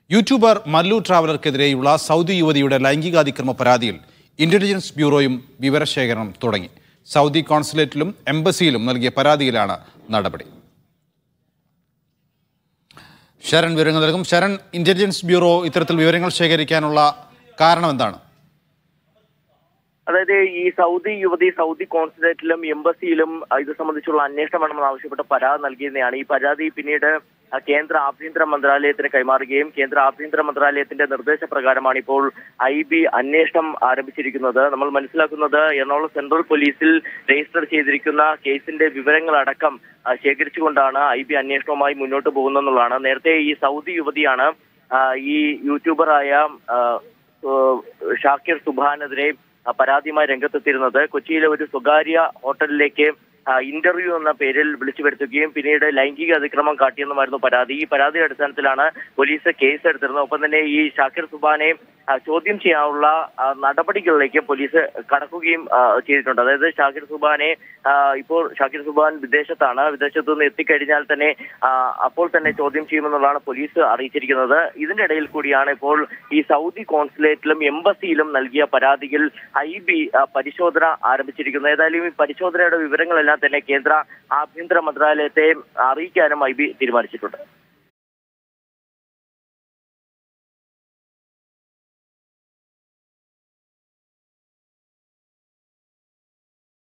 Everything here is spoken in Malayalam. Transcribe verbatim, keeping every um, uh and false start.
യൂട്യൂബർ മല്ലു ട്രാവലർക്കെതിരെയുള്ള സൗദി യുവതിയുടെ ലൈംഗികാതിക്രമ പരാതിയിൽ ഇന്റലിജൻസ് ബ്യൂറോയും വിവരശേഖരണം തുടങ്ങി. സൗദി കോൺസുലേറ്റിലും എംബസിയിലും നൽകിയ പരാതിയിലാണ് നടപടി. ശരൺ വിവരങ്ങൾ നൽകും. ശരൺ, ഇന്റലിജൻസ് ബ്യൂറോ ഇത്തരത്തിൽ വിവരങ്ങൾ ശേഖരിക്കാനുള്ള കാരണം എന്താണ്? അതായത് ഈ സൗദി യുവതി സൗദി കോൺസുലേറ്റിലും എംബസിയിലും ഇത് സംബന്ധിച്ചുള്ള അന്വേഷണം വേണമെന്ന് ആവശ്യപ്പെട്ട് പരാതി നൽകിയതാണ്. ഈ പരാതി പിന്നീട് കേന്ദ്ര ആഭ്യന്തര മന്ത്രാലയത്തിന് കൈമാറുകയും കേന്ദ്ര ആഭ്യന്തര മന്ത്രാലയത്തിന്റെ നിർദ്ദേശപ്രകാരമാണ് ഇപ്പോൾ ഐ ബി അന്വേഷണം ആരംഭിച്ചിരിക്കുന്നത്. നമ്മൾ മനസ്സിലാക്കുന്നത് എറണാകുളം സെൻട്രൽ പോലീസിൽ രജിസ്റ്റർ ചെയ്തിരിക്കുന്ന കേസിന്റെ വിവരങ്ങളടക്കം ശേഖരിച്ചുകൊണ്ടാണ് ഐ ബി അന്വേഷണവുമായി മുന്നോട്ട് പോകുന്നതെന്നുള്ളതാണ്. നേരത്തെ ഈ സൗദി യുവതിയാണ് ഈ യൂട്യൂബറായ ഷാക്കിർ സുബാനെതിരെ പരാതിയുമായി രംഗത്തെത്തിയിരുന്നത്. കൊച്ചിയിലെ ഒരു സ്വകാര്യ ഹോട്ടലിലേക്ക് ഇന്റർവ്യൂ എന്ന പേരിൽ വിളിച്ചു വരുത്തുകയും പിന്നീട് ലൈംഗിക അതിക്രമം കാട്ടിയെന്നുമായിരുന്നു പരാതി. ഈ പരാതിയുടെ അടിസ്ഥാനത്തിലാണ് പോലീസ് കേസ് എടുത്തിരുന്നത്. ഒപ്പം തന്നെ ഈ ഷാക്കിർ സുബാനെ ചോദ്യം ചെയ്യാനുള്ള നടപടികളിലേക്ക് പോലീസ് കടക്കുകയും ചെയ്തിട്ടുണ്ട്. അതായത് ഷാക്കിർ സുബാനെ ഇപ്പോൾ ഷാക്കിർ സുബാൻ വിദേശത്താണ്. വിദേശത്തു നിന്ന് എത്തിക്കഴിഞ്ഞാൽ തന്നെ അപ്പോൾ തന്നെ ചോദ്യം ചെയ്യുമെന്നുള്ളതാണ് പോലീസ് അറിയിച്ചിരിക്കുന്നത്. ഇതിന്റെ ഇടയിൽ കൂടിയാണ് ഇപ്പോൾ ഈ സൗദി കോൺസുലേറ്റിലും എംബസിയിലും നൽകിയ പരാതിയിൽ ഐ ബി പരിശോധന ആരംഭിച്ചിരിക്കുന്നത്. ഏതായാലും ഈ പരിശോധനയുടെ വിവരങ്ങളെല്ലാം തന്നെ കേന്ദ്ര ആഭ്യന്തര മന്ത്രാലയത്തെ അറിയിക്കാനും ഐ ബി തീരുമാനിച്ചിട്ടുണ്ട്.